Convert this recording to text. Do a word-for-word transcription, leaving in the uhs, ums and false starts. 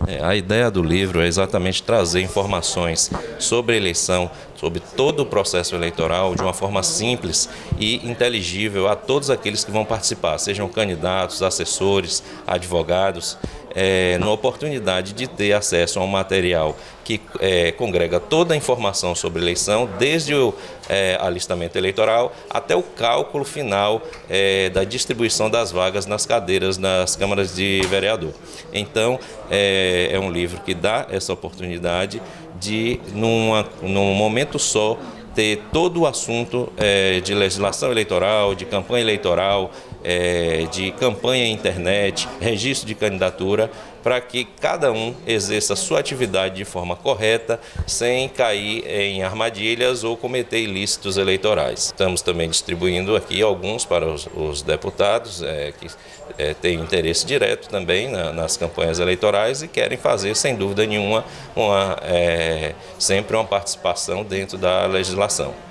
É, a ideia do livro é exatamente trazer informações sobre a eleição, sobre todo o processo eleitoral, de uma forma simples e inteligível a todos aqueles que vão participar, sejam candidatos, assessores, advogados, é, numa oportunidade de ter acesso a um material que é, congrega toda a informação sobre a eleição, desde o é, alistamento eleitoral até o cálculo final é, da distribuição das vagas nas cadeiras nas câmaras de vereador. Então, é, é um livro que dá essa oportunidade de, numa, num momento só, ter todo o assunto é, de legislação eleitoral, de campanha eleitoral, é, de campanha em internet, registro de candidatura, para que cada um exerça a sua atividade de forma correta, sem cair em armadilhas ou cometer ilícitos eleitorais. Estamos também distribuindo aqui alguns para os, os deputados é, que é, têm interesse direto também na, nas campanhas eleitorais e querem fazer, sem dúvida nenhuma, uma, é, sempre uma participação dentro da legislação.